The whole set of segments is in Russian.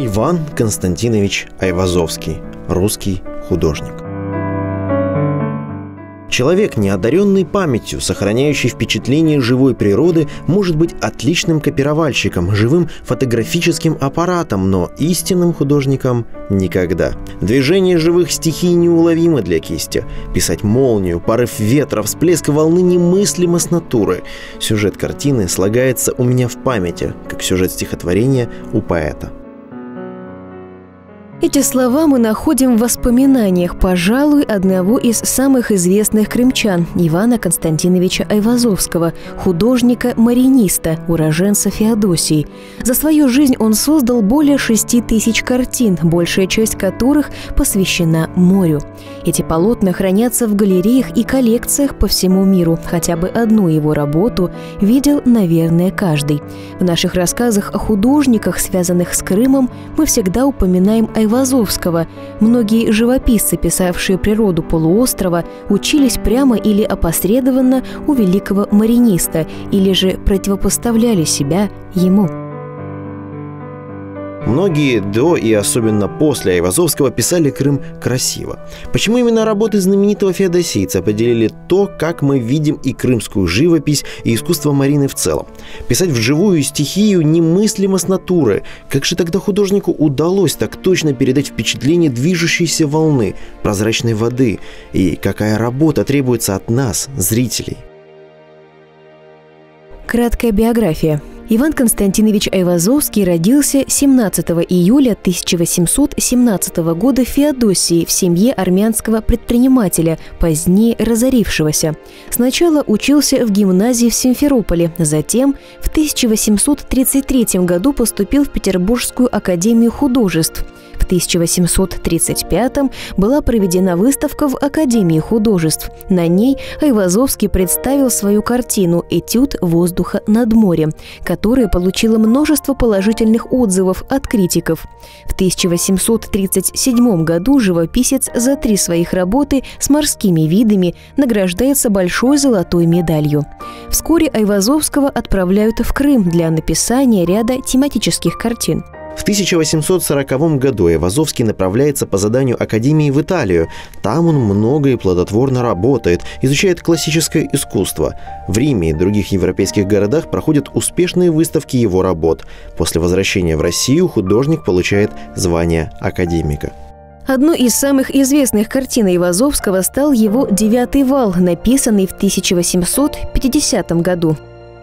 Иван Константинович Айвазовский, русский художник. Человек, не одаренный памятью, сохраняющий впечатление живой природы, может быть отличным копировальщиком, живым фотографическим аппаратом, но истинным художником никогда. Движение живых стихий неуловимо для кисти. Писать молнию, порыв ветра, всплеск волны немыслимо с натуры. Сюжет картины слагается у меня в памяти, как сюжет стихотворения у поэта. Эти слова мы находим в воспоминаниях, пожалуй, одного из самых известных крымчан – Ивана Константиновича Айвазовского, художника-мариниста, уроженца Феодосии. За свою жизнь он создал более 6000 картин, большая часть которых посвящена морю. Эти полотна хранятся в галереях и коллекциях по всему миру. Хотя бы одну его работу видел, наверное, каждый. В наших рассказах о художниках, связанных с Крымом, мы всегда упоминаем Айвазовского. Многие живописцы, писавшие природу полуострова, учились прямо или опосредованно у великого мариниста или же противопоставляли себя ему. Многие до и особенно после Айвазовского писали Крым красиво. Почему именно работы знаменитого феодосийца определили то, как мы видим и крымскую живопись, и искусство Марины в целом? Писать вживую стихию немыслимо с натуры. Как же тогда художнику удалось так точно передать впечатление движущейся волны, прозрачной воды? И какая работа требуется от нас, зрителей? Краткая биография. Иван Константинович Айвазовский родился 17 июля 1817 года в Феодосии в семье армянского предпринимателя, позднее разорившегося. Сначала учился в гимназии в Симферополе, затем в 1833 году поступил в Петербургскую академию художеств. В 1835 была проведена выставка в Академии художеств. На ней Айвазовский представил свою картину «Этюд воздуха над морем», которая получила множество положительных отзывов от критиков. В 1837 году живописец за 3 своих работы с морскими видами награждается большой золотой медалью. Вскоре Айвазовского отправляют в Крым для написания ряда тематических картин. В 1840 году Айвазовский направляется по заданию Академии в Италию. Там он много и плодотворно работает, изучает классическое искусство. В Риме и других европейских городах проходят успешные выставки его работ. После возвращения в Россию художник получает звание академика. Одной из самых известных картин Айвазовского стал его «Девятый вал», написанный в 1850 году.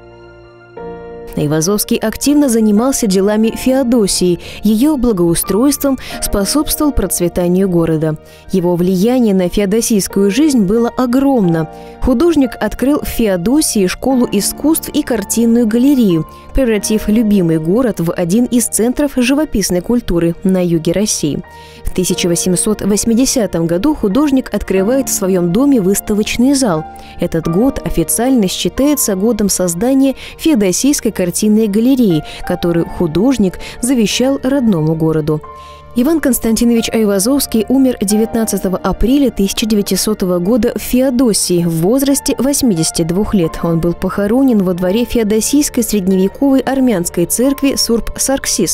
Айвазовский активно занимался делами Феодосии, ее благоустройством, способствовал процветанию города. Его влияние на феодосийскую жизнь было огромно. Художник открыл в Феодосии школу искусств и картинную галерею, превратив любимый город в один из центров живописной культуры на юге России. В 1880 году художник открывает в своем доме выставочный зал. Этот год официально считается годом создания Феодосийской картинной галереи, которую художник завещал родному городу. Иван Константинович Айвазовский умер 19 апреля 1900 года в Феодосии в возрасте 82 лет. Он был похоронен во дворе Феодосийской средневековой армянской церкви Сурб-Сарксис.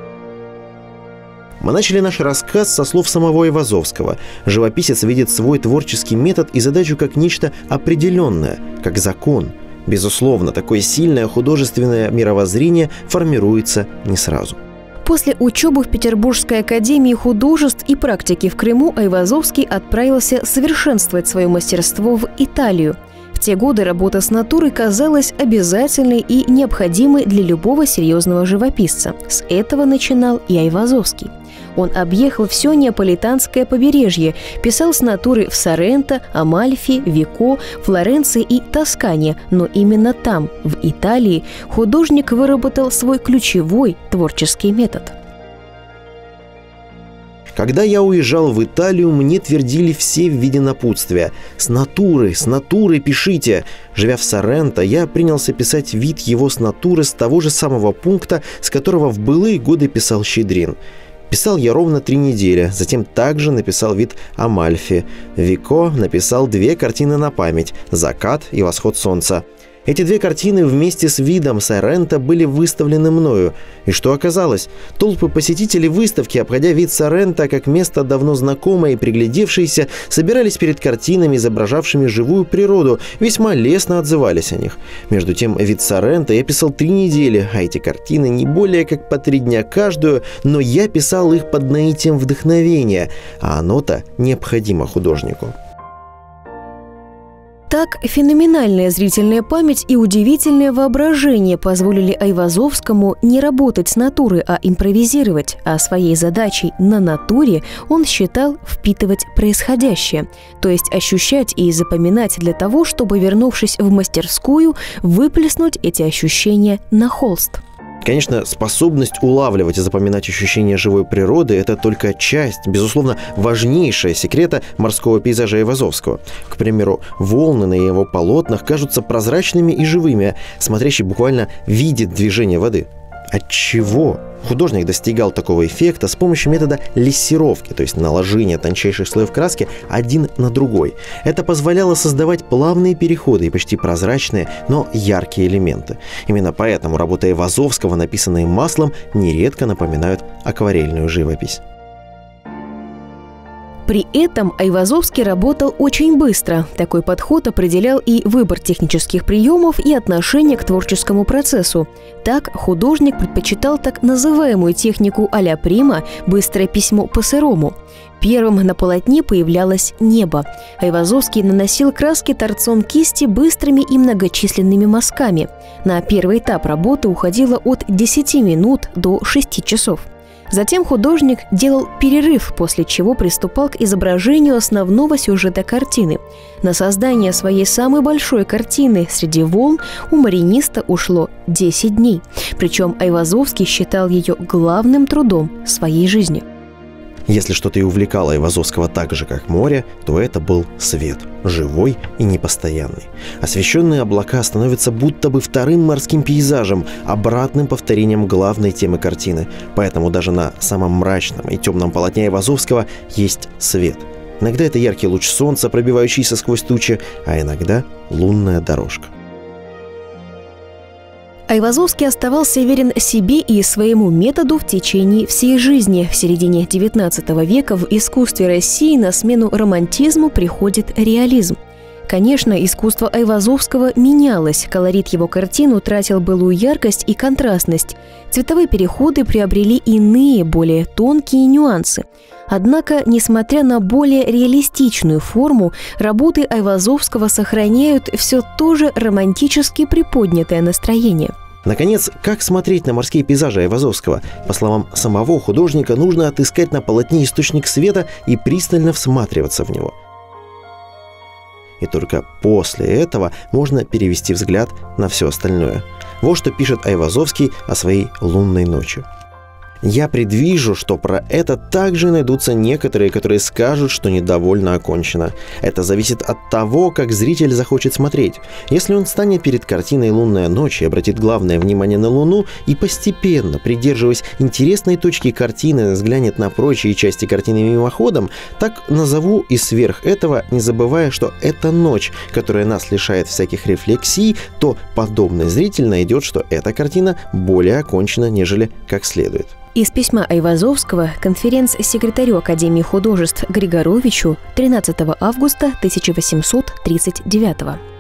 Мы начали наш рассказ со слов самого Айвазовского. Живописец видит свой творческий метод и задачу как нечто определенное, как закон. Безусловно, такое сильное художественное мировоззрение формируется не сразу. После учебы в Петербургской академии художеств и практики в Крыму Айвазовский отправился совершенствовать свое мастерство в Италию. В те годы работа с натурой казалась обязательной и необходимой для любого серьезного живописца. С этого начинал и Айвазовский. Он объехал все неаполитанское побережье, писал с натуры в Соренто, Амальфи, Вико, Флоренции и Тоскане, но именно там, в Италии, художник выработал свой ключевой творческий метод. Когда я уезжал в Италию, мне твердили все в виде напутствия: с натуры пишите. Живя в Соренто, я принялся писать вид его с натуры с того же самого пункта, с которого в былые годы писал Щедрин. Писал я ровно 3 недели, затем также написал вид Амальфи. Вико написал 2 картины на память – «Закат» и «Восход солнца». Эти две картины вместе с видом Сорренто были выставлены мною. И что оказалось? Толпы посетителей выставки, обходя вид Сорренто как место давно знакомое и приглядевшееся, собирались перед картинами, изображавшими живую природу, весьма лестно отзывались о них. Между тем, вид Сорренто я писал 3 недели, а эти картины не более как по 3 дня каждую, но я писал их под наитием вдохновения, а оно-то необходимо художнику. Так, феноменальная зрительная память и удивительное воображение позволили Айвазовскому не работать с натуры, а импровизировать, а своей задачей на натуре он считал впитывать происходящее, то есть ощущать и запоминать для того, чтобы, вернувшись в мастерскую, выплеснуть эти ощущения на холст. Конечно, способность улавливать и запоминать ощущения живой природы – это только часть, безусловно, важнейшая секрета морского пейзажа Айвазовского. К примеру, волны на его полотнах кажутся прозрачными и живыми, смотрящий буквально видит движение воды. Отчего художник достигал такого эффекта с помощью метода лессировки, то есть наложения тончайших слоев краски один на другой. Это позволяло создавать плавные переходы и почти прозрачные, но яркие элементы. Именно поэтому работы Айвазовского, написанные маслом, нередко напоминают акварельную живопись. При этом Айвазовский работал очень быстро. Такой подход определял и выбор технических приемов, и отношение к творческому процессу. Так художник предпочитал так называемую технику а-ля прима «быстрое письмо по-сырому». Первым на полотне появлялось небо. Айвазовский наносил краски торцом кисти быстрыми и многочисленными мазками. На первый этап работы уходило от 10 минут до 6 часов. Затем художник делал перерыв, после чего приступал к изображению основного сюжета картины. На создание своей самой большой картины «Среди волн» у мариниста ушло 10 дней. Причем Айвазовский считал ее главным трудом своей жизни. Если что-то и увлекало Айвазовского так же, как море, то это был свет, живой и непостоянный. Освещенные облака становятся будто бы вторым морским пейзажем, обратным повторением главной темы картины. Поэтому даже на самом мрачном и темном полотне Айвазовского есть свет. Иногда это яркий луч солнца, пробивающийся сквозь тучи, а иногда лунная дорожка. Айвазовский оставался верен себе и своему методу в течение всей жизни. В середине XIX века в искусстве России на смену романтизму приходит реализм. Конечно, искусство Айвазовского менялось, колорит его картин утратил былую яркость и контрастность. Цветовые переходы приобрели иные, более тонкие нюансы. Однако, несмотря на более реалистичную форму, работы Айвазовского сохраняют все то же романтически приподнятое настроение. Наконец, как смотреть на морские пейзажи Айвазовского? По словам самого художника, нужно отыскать на полотне источник света и пристально всматриваться в него. И только после этого можно перевести взгляд на все остальное. Вот что пишет Айвазовский о своей лунной ночи. «Я предвижу, что про это также найдутся некоторые, которые скажут, что недовольно окончено. Это зависит от того, как зритель захочет смотреть. Если он станет перед картиной «Лунная ночь» и обратит главное внимание на Луну и постепенно, придерживаясь интересной точки картины, взглянет на прочие части картины мимоходом, так назову и сверх этого, не забывая, что это ночь, которая нас лишает всяких рефлексий, то подобный зритель найдет, что эта картина более окончена, нежели как следует». Из письма Айвазовского конференц-секретарю Академии художеств Григоровичу 13 августа 1839 года.